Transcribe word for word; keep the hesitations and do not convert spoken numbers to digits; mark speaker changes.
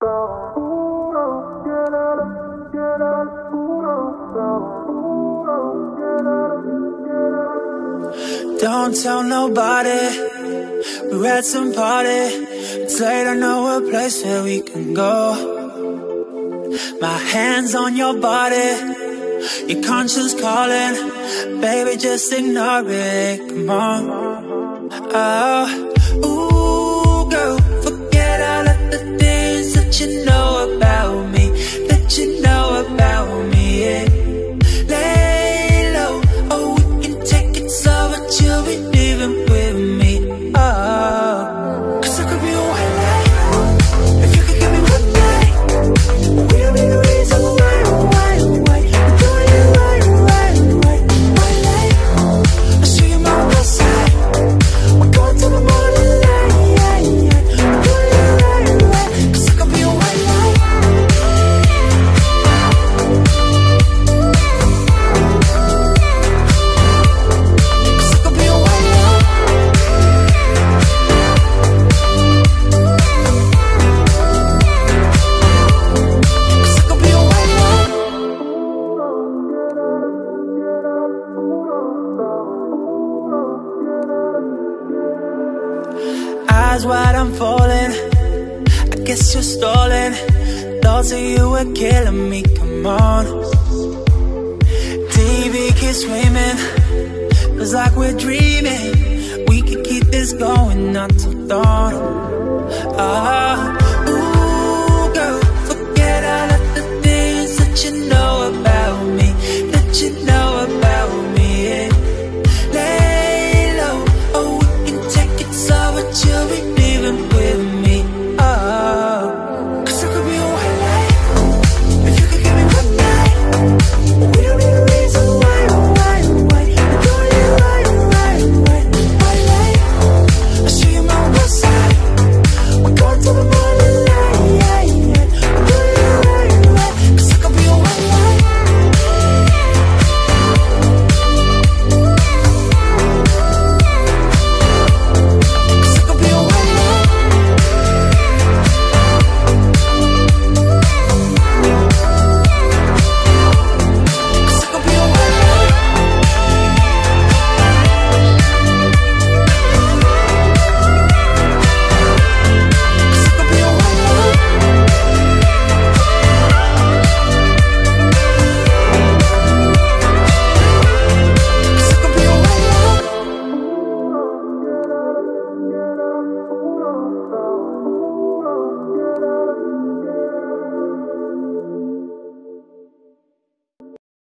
Speaker 1: Don't tell nobody, we're at some party. It's late, I know a place where we can go. My hands on your body, your conscience calling. Baby, just ignore it, come on. Oh, ooh, girl, forget all of the things that you know about me, that you know about me, yeah. Lay low, oh, we can take it slow, but you'll be leaving with me, oh. Cause I could be a white light, if you could give me one night. We'll be the reason why, why, why we're doing it right, right, right. White light, I'll show you my best side. We're going to the morning light, yeah, yeah. We're doing it right, right. Cause I could be a white light. Cause I could be a white light. Cause I could be a white light. Eyes wide, I'm falling. I guess you're stalling. Thoughts of you were killing me, come on. T V keeps screaming, feels like we're dreaming. We could keep this going until dawn. Ah.